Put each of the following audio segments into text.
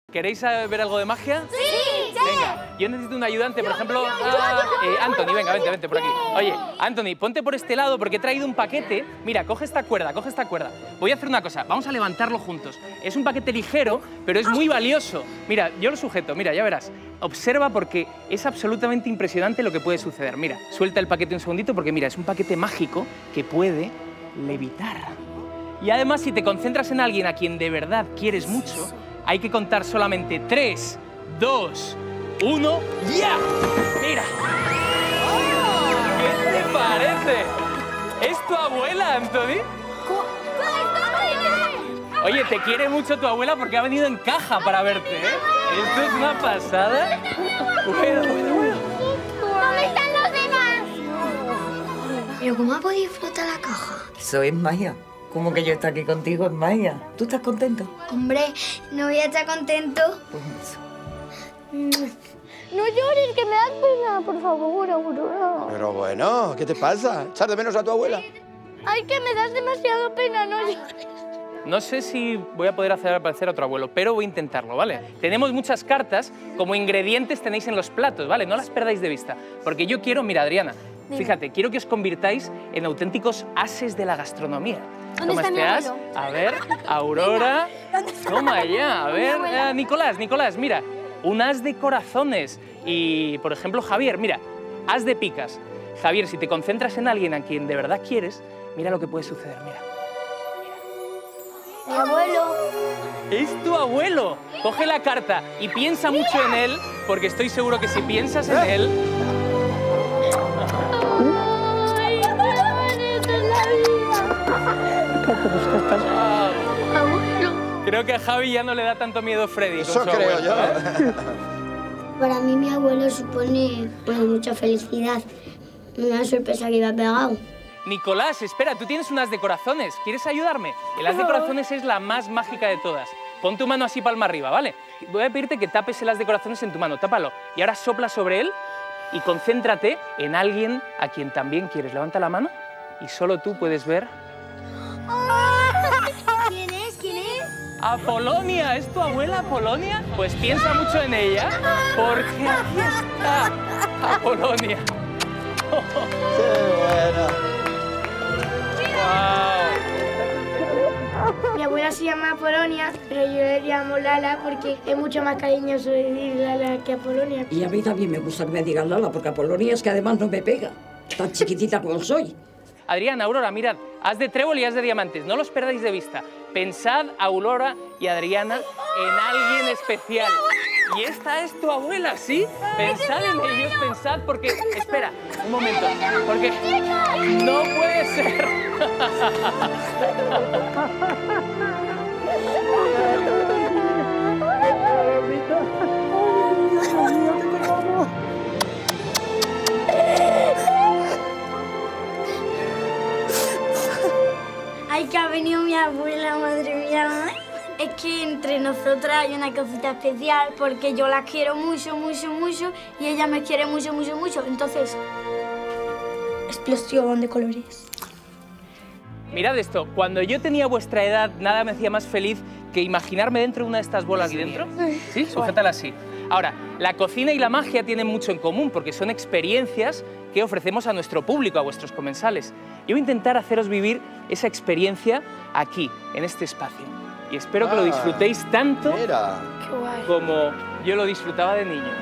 ¿Queréis ver algo de magia? ¡Sí! Venga, yo necesito un ayudante, por ejemplo... Anthony, venga, vente por aquí. Oye, Anthony, ponte por este lado porque he traído un paquete. Mira, coge esta cuerda. Voy a hacer una cosa, vamos a levantarlo juntos. Es un paquete ligero, pero es muy valioso. Mira, yo lo sujeto, mira, ya verás. Observa porque es absolutamente impresionante lo que puede suceder. Mira, suelta el paquete un segundito porque, mira, es un paquete mágico que puede levitar. Y además, si te concentras en alguien a quien de verdad quieres mucho, hay que contar solamente 3, 2, 1, ¡ya! ¡Mira! ¿Qué te parece? ¿Es tu abuela, Anthony? Oye, te quiere mucho tu abuela porque ha venido en caja para verte, ¿eh? Esto es una pasada. Bueno. ¿Dónde están los demás? ¿Pero cómo ha podido flotar la caja? Eso es magia. ¿Cómo que yo estoy aquí contigo es magia? ¿Tú estás contento? Hombre, no voy a estar contento. Pues eso. No llores, que me das pena, por favor, Aurora. Pero bueno, ¿qué te pasa? ¿Echar de menos a tu abuela? Ay, que me das demasiado pena, no llores. No sé si voy a poder hacer aparecer a otro abuelo, pero voy a intentarlo, ¿vale? Tenemos muchas cartas, como ingredientes tenéis en los platos, ¿vale? No las perdáis de vista, porque yo quiero, mira, Adriana, fíjate, quiero que os convirtáis en auténticos ases de la gastronomía. ¿Dónde Toma está mi este as. abuelo? A ver, Aurora. ¿Dónde está? Toma ya. A ver, abuela. Nicolás, mira. Un as de corazones. Y, por ejemplo, Javier, mira, as de picas. Javier, si te concentras en alguien a quien de verdad quieres, mira lo que puede suceder, mira. Mi abuelo. ¡Es tu abuelo! Coge la carta y piensa mucho en él, porque estoy seguro que si piensas en él... Ay, qué bonita es la vida. Abuelo. Creo que a Javi ya no le da tanto miedo Freddy. Eso con su creo abuelo, yo. ¿eh? Para mí mi abuelo supone mucha felicidad. Una sorpresa que me ha pegado. Nicolás, espera, tú tienes un as de corazones. ¿Quieres ayudarme? El as de corazones es la más mágica de todas. Pon tu mano así palma arriba, ¿vale? Voy a pedirte que tapes el as de corazones en tu mano. Tápalo. Y ahora sopla sobre él y concéntrate en alguien a quien también quieres. Levanta la mano y solo tú puedes ver... ¿Quién es? ¡Apolonia! ¿Es tu abuela Apolonia? Pues piensa mucho en ella, porque aquí está Apolonia. ¡Qué bueno! ¡Wow! Mi abuela se llama Apolonia, pero yo le llamo Lala porque es mucho más cariñoso decir Lala que Apolonia. Y a mí también me gusta que me digan Lala, porque Apolonia es que además no me pega, tan chiquitita como soy. Adriana, Aurora, mirad, as de trébol y as de diamantes, no los perdáis de vista. Pensad, Aurora y Adriana, en alguien especial. Y esta es tu abuela, ¿sí? Pensad en ellos, pensad, porque... Espera, un momento, porque no puede ser. Ay, que ha venido mi abuela, madre mía. Es que entre nosotras hay una cosita especial porque yo la quiero mucho, mucho, mucho y ella me quiere mucho, mucho, mucho. Entonces, explosión de colores. Mirad esto, cuando yo tenía vuestra edad, nada me hacía más feliz que imaginarme dentro de una de estas bolas aquí dentro. ¿Sí? Sujétala así. Ahora, la cocina y la magia tienen mucho en común porque son experiencias que ofrecemos a nuestro público, a vuestros comensales. Yo voy a intentar haceros vivir esa experiencia aquí, en este espacio. Y espero que lo disfrutéis tanto como yo lo disfrutaba de niño.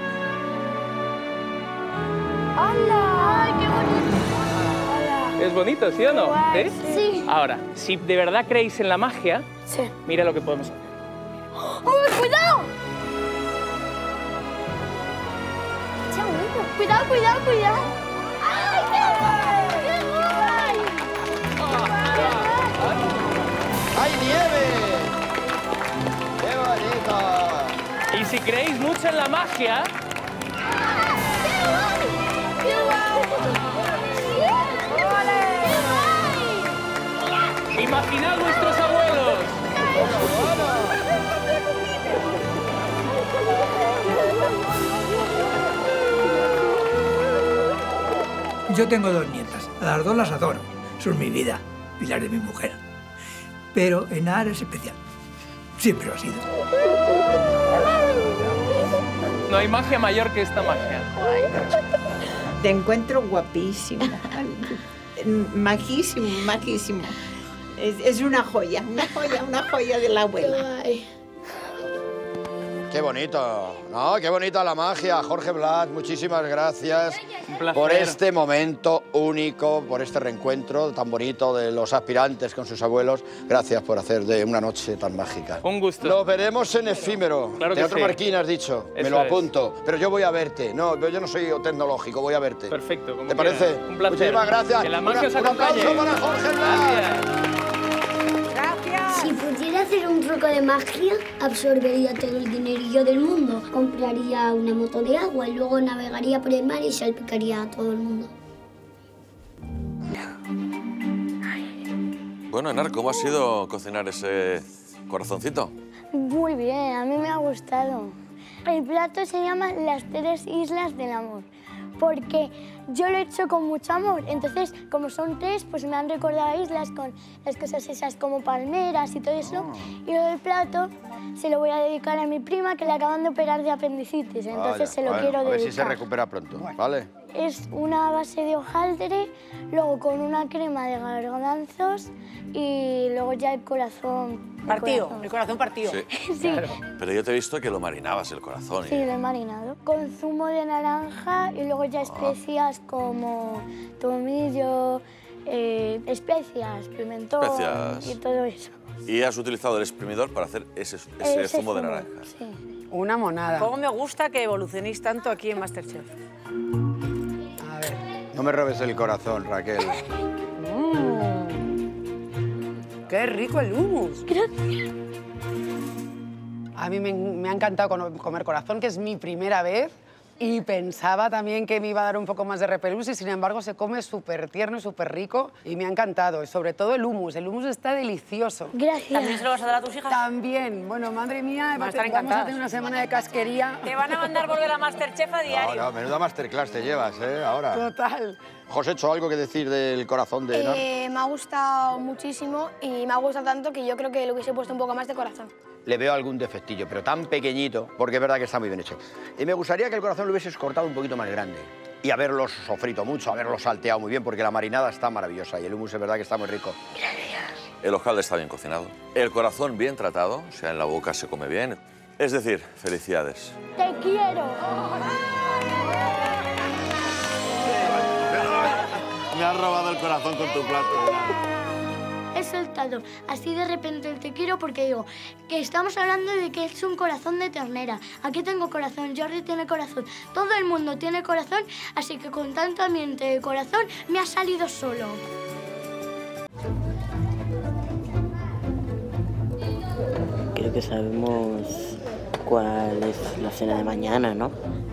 ¡Hola! ¡Ay, qué bonito! Hola. ¿Es bonito, sí o no? Guay, ¿Sí? Ahora, si de verdad creéis en la magia, mira lo que podemos hacer. ¡Uy, cuidado! Cuidado, cuidado, cuidado. ¡Ay, qué guay! ¡Qué guay! ¡Hay nieve! ¡Qué bonito! Y si creéis mucho en la magia, ¡Qué guay! imaginad vuestros abuelos. Yo tengo 2 nietas, a las 2 las adoro, son mi vida y las de mi mujer. Pero Enar es especial, siempre lo ha sido. No hay magia mayor que esta magia. Te encuentro guapísimo. Majísimo, majísimo. Es una joya de la abuela. Qué bonito, ¿no? Qué bonita la magia. Jorge Blas, muchísimas gracias por este momento único, por este reencuentro tan bonito de los aspirantes con sus abuelos. Gracias por hacer de una noche tan mágica. Un gusto. Nos veremos en Efímero. Claro que Teatro sí. Marquín, has dicho. Eso Me lo es. apunto. Pero yo voy a verte. No, yo no soy tecnológico, voy a verte. Perfecto. Como ¿Te quiera. parece? Un placer. Muchísimas gracias. Que la magia os Un acompañe. aplauso para Jorge Blas. Si pudiera hacer un truco de magia, absorbería todo el dinerillo del mundo. Compraría una moto de agua y luego navegaría por el mar y salpicaría a todo el mundo. Bueno, Enar, ¿cómo ha sido cocinar ese corazoncito? Muy bien, a mí me ha gustado. El plato se llama Las 3 Islas del Amor, porque yo lo he hecho con mucho amor. Entonces, como son 3, pues me han recordado a islas con las cosas esas como palmeras y todo eso. Y luego el plato se lo voy a dedicar a mi prima, que le acaban de operar de apendicitis. Entonces se lo quiero A ver si se dedicar. recupera pronto, ¿vale? Es una base de hojaldre, luego con una crema de garbanzos y luego ya el corazón. Partido, el corazón partido. Sí. Sí, Pero yo te he visto que lo marinabas el corazón. sí, lo he marinado. Con zumo de naranja y luego ya especias como tomillo, especias, pimentón Especias. y todo eso. Y has utilizado el exprimidor para hacer ese zumo de naranja. Sí. Una monada. ¿Cómo me gusta que evolucionéis tanto aquí en Masterchef? No me robes el corazón, Raquel. ¡Qué rico el hummus! Gracias. A mí me ha encantado comer corazón, que es mi primera vez. Y pensaba también que me iba a dar un poco más de repelús y sin embargo se come súper tierno y súper rico y me ha encantado. Y sobre todo el hummus está delicioso. Gracias. ¿También se lo vas a dar a tus hijas? También. Bueno, madre mía, Van a estar vamos a encantadas. tener una semana de casquería. Te van a mandar volver a Masterchef a diario. No, menuda masterclass te llevas, ¿eh? Ahora. Total. José, ¿hecho algo que decir del corazón de Enar? Me ha gustado muchísimo y me ha gustado tanto que yo creo que le hubiese puesto un poco más de corazón. Le veo algún defectillo, pero tan pequeñito, porque es verdad que está muy bien hecho. Y me gustaría que el corazón lo hubieses cortado un poquito más grande y haberlo sofrito mucho, haberlo salteado muy bien, porque la marinada está maravillosa y el hummus es verdad que está muy rico. El hojaldre está bien cocinado. El corazón bien tratado, o sea, en la boca se come bien. Es decir, felicidades. ¡Te quiero! Me has robado el corazón con tu plato. He soltado así de repente el te quiero porque digo que estamos hablando de que es un corazón de ternera. Aquí tengo corazón, Jordi tiene corazón, todo el mundo tiene corazón, así que con tanto ambiente de corazón me ha salido solo. Creo que sabemos cuál es la cena de mañana, ¿no?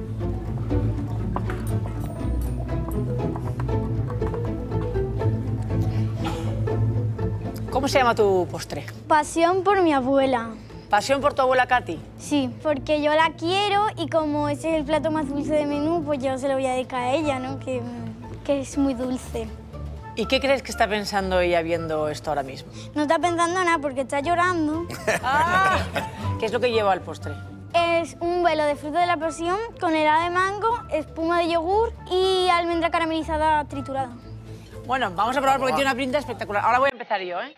¿Cómo se llama tu postre? Pasión por mi abuela. ¿Pasión por tu abuela Katy? Sí, porque yo la quiero y como ese es el plato más dulce de menú, pues yo se lo voy a dedicar a ella, ¿no? Que es muy dulce. ¿Y qué crees que está pensando ella viendo esto ahora mismo? No está pensando nada porque está llorando. ¿Qué es lo que lleva el postre? Es un velo de fruta de la pasión con helado de mango, espuma de yogur y almendra caramelizada triturada. Bueno, vamos a probar porque tiene una pinta espectacular. Ahora voy a empezar yo, ¿eh?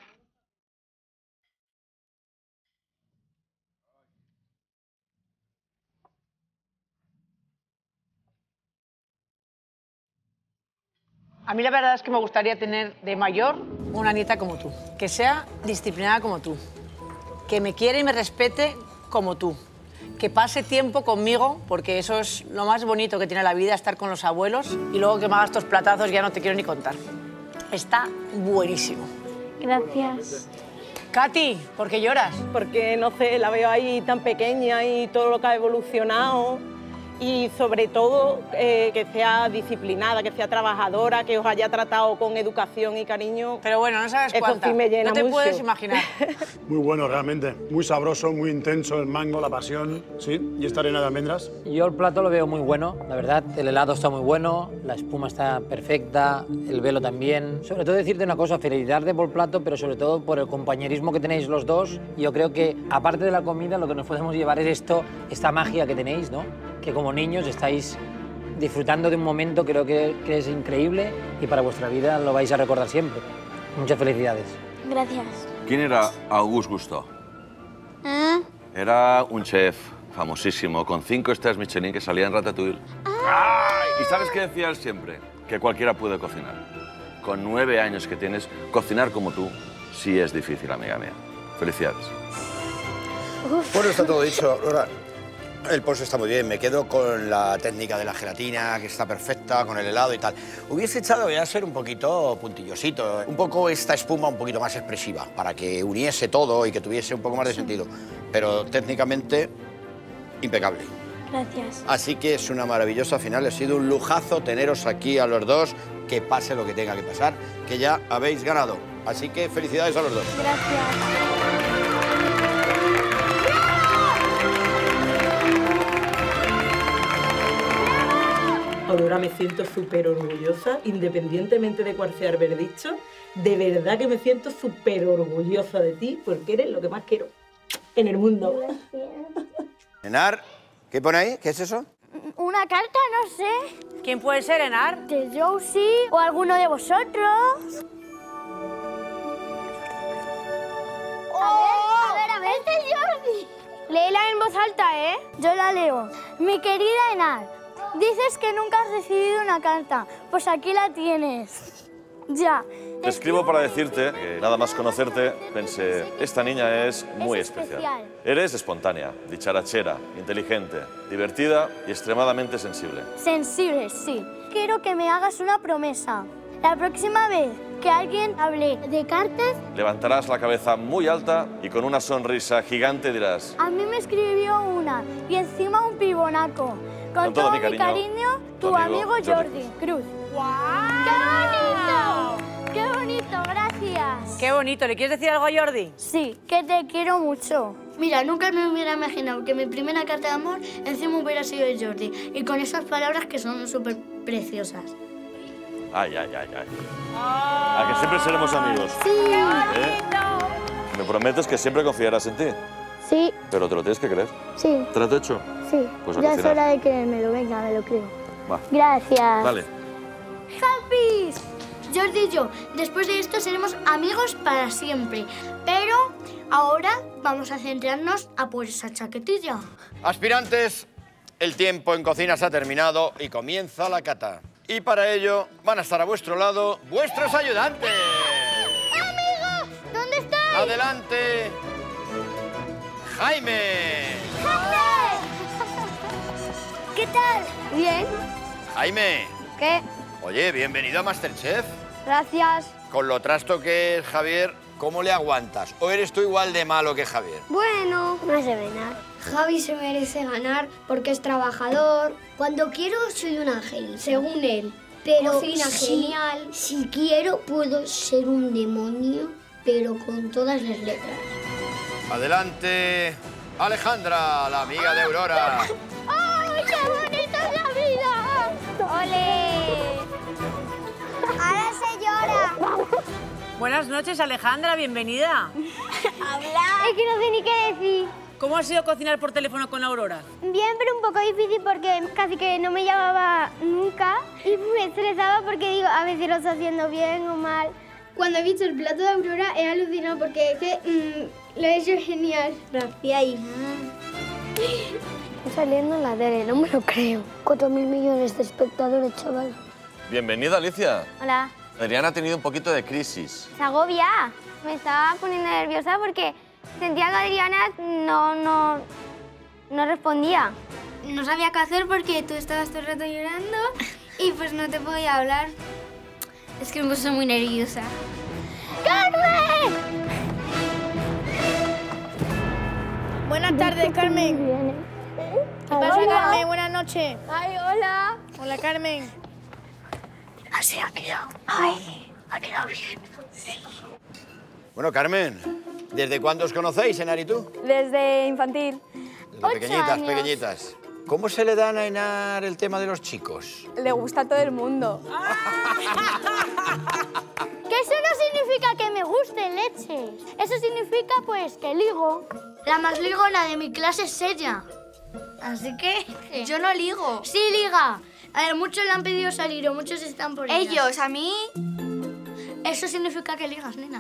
A mí la verdad es que me gustaría tener de mayor una nieta como tú, que sea disciplinada como tú, que me quiere y me respete como tú, que pase tiempo conmigo, porque eso es lo más bonito que tiene la vida, estar con los abuelos, y luego que me hagas estos platazos ya no te quiero ni contar. Está buenísimo. Gracias. Katy, ¿por qué lloras? Porque, no sé, la veo ahí tan pequeña y todo lo que ha evolucionado y sobre todo que sea disciplinada, que sea trabajadora, que os haya tratado con educación y cariño. Pero bueno, no sabes Eso cuánta. sí me llena no te mucho. puedes imaginar. Muy bueno, realmente. Muy sabroso, muy intenso, el mango, la pasión, ¿sí? ¿Y esta arena de almendras? Yo el plato lo veo muy bueno, la verdad. El helado está muy bueno, la espuma está perfecta, el velo también. Sobre todo decirte una cosa, felicidades por el plato, pero sobre todo por el compañerismo que tenéis los dos. Yo creo que, aparte de la comida, lo que nos podemos llevar es esta magia que tenéis, ¿no? que como niños estáis disfrutando de un momento creo que es increíble y para vuestra vida lo vais a recordar siempre. Muchas felicidades. Gracias. ¿Quién era Auguste Gusteau? ¿Ah? Era un chef famosísimo, con 5 estrellas Michelin, que salía en Ratatouille. ¡Ay! ¿Y sabes qué decía él siempre? Que cualquiera puede cocinar. Con 9 años que tienes, cocinar como tú sí es difícil, amiga mía. Felicidades. Bueno, está todo dicho, Aurora. El postre está muy bien, me quedo con la técnica de la gelatina, que está perfecta, con el helado y tal. Hubiese echado ya a ser un poquito puntillosito, un poco esta espuma un poquito más expresiva, para que uniese todo y que tuviese un poco más de sentido. Pero técnicamente, impecable. Gracias. Así que es una maravillosa final, ha sido un lujazo teneros aquí a los dos, que pase lo que tenga que pasar, que ya habéis ganado. Así que felicidades a los dos. Gracias. Aurora, me siento súper orgullosa, independientemente de cuál sea el veredicto. De verdad que me siento súper orgullosa de ti, porque eres lo que más quiero en el mundo. Enar, ¿qué pone ahí? ¿Qué es eso? Una carta, no sé. ¿Quién puede ser, Enar? De Josie o alguno de vosotros. A ver, este es Jordi. Léela en voz alta, ¿eh? Yo la leo. Mi querida Enar, dices que nunca has recibido una carta. Pues aquí la tienes. Ya. Te escribo para decirte que nada más conocerte pensé, esta niña es muy especial. Eres espontánea, dicharachera, inteligente, divertida y extremadamente sensible. Sensible, sí. Quiero que me hagas una promesa. La próxima vez que alguien hable de cartas, Levantarás la cabeza muy alta y con una sonrisa gigante dirás, a mí me escribió una y encima un pibonaco. Con todo mi cariño, tu amigo Jordi Cruz. ¡Guau! ¡Qué bonito! ¡Qué bonito! Gracias. Qué bonito. ¿Le quieres decir algo a Jordi? Sí, que te quiero mucho. Mira, nunca me hubiera imaginado que mi primera carta de amor encima hubiera sido de Jordi. Y con esas palabras que son súper preciosas. ay, ay, ay, ay. A que siempre seremos amigos. Sí. ¡Qué bonito! ¿Me prometes que siempre confiarás en ti? Sí. Pero te lo tienes que creer. Sí. ¿Trato hecho? Sí. Pues a ya es cocinar. hora de creérmelo. Venga, me lo creo. Va. Gracias. Dale. ¡Happy! Jordi y yo, después de esto seremos amigos para siempre. Pero ahora vamos a centrarnos a por esa chaquetilla. Aspirantes, el tiempo en cocina se ha terminado y comienza la cata. Y para ello van a estar a vuestro lado vuestros ayudantes. ¡Amigo! ¿Dónde estáis? Adelante, Jaime. ¡Jaime! ¿Qué tal? Bien. Jaime, ¿Qué? oye, bienvenido a Masterchef. Gracias. Con lo trasto que es Javier, ¿cómo le aguantas? ¿O eres tú igual de malo que Javier? Bueno, no se ve nada. Javi se merece ganar porque es trabajador. Cuando quiero soy un ángel, según él. Pero Cocina genial. Si quiero puedo ser un demonio, pero con todas las letras. Adelante, Alejandra, la amiga de Aurora. ¡Ay, qué bonita es la vida! ¡Ole! Ahora se llora. Buenas noches, Alejandra. Bienvenida. Habla. Es que no sé ni qué decir. ¿Cómo ha sido cocinar por teléfono con Aurora? Bien, pero un poco difícil porque casi que no me llamaba nunca y me estresaba porque digo, a ver si lo estoy haciendo bien o mal. Cuando he visto el plato de Aurora he alucinado porque es que lo he hecho genial. Gracias, hija. Está saliendo en la tele, no me lo creo. 4.000 millones de espectadores, chaval. Bienvenida, Alicia. Hola. Adriana ha tenido un poquito de crisis. Se agobia. Me estaba poniendo nerviosa porque sentía que Adriana no respondía. No sabía qué hacer porque tú estabas todo el rato llorando y pues no te podía hablar. Es que me puse muy nerviosa. ¡Carmen! Buenas tardes, Carmen. ¿Qué pasa, Carmen? Buenas noches. Ay, hola. Hola, Carmen. Así ha quedado. Ay, ha quedado bien. Sí. Bueno, Carmen, ¿desde cuándo os conocéis, Enar y tú? Desde infantil. Desde pequeñitas, pequeñitas. ¿Cómo se le dan a Enar el tema de los chicos? Le gusta a todo el mundo. Que eso no significa que me guste leche. Eso significa, pues, que ligo. La más ligona de mi clase es ella. Así que yo no ligo. Sí, liga. A ver, muchos le han pedido salir o muchos están por ellas. Ellos, a mí... Eso significa que ligas, nena.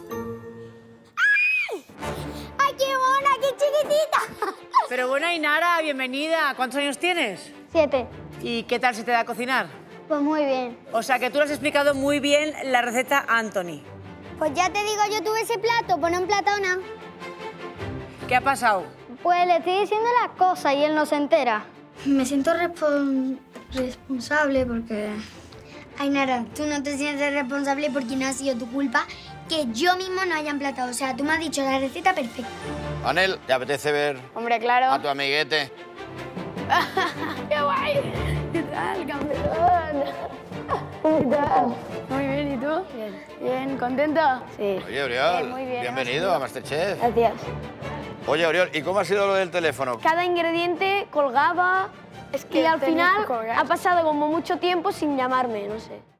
¡Ay, qué mona, qué chiquitita! Pero bueno, Ainara, bienvenida. ¿Cuántos años tienes? 7. ¿Y qué tal se te da cocinar? Pues muy bien. O sea, que tú le has explicado muy bien la receta a Anthony. Pues ya te digo, yo tuve ese plato, pone un platona. ¿Qué ha pasado? Pues le estoy diciendo las cosas y él no se entera. Me siento responsable porque... Ainara, tú no te sientes responsable porque no ha sido tu culpa que yo mismo no haya emplatado. O sea, tú me has dicho la receta perfecta. Anel, ¿te apetece ver Hombre, claro. a tu amiguete? ¡Qué guay! ¿Qué tal, campeón? ¿Qué tal? Muy bien, ¿y tú? Bien. Bien, ¿contento? Sí. Oye, Oriol, muy bien. bienvenido a Masterchef. Gracias. Oye, Oriol, ¿y cómo ha sido lo del teléfono? Cada ingrediente colgaba y al final ha pasado como mucho tiempo sin llamarme, no sé.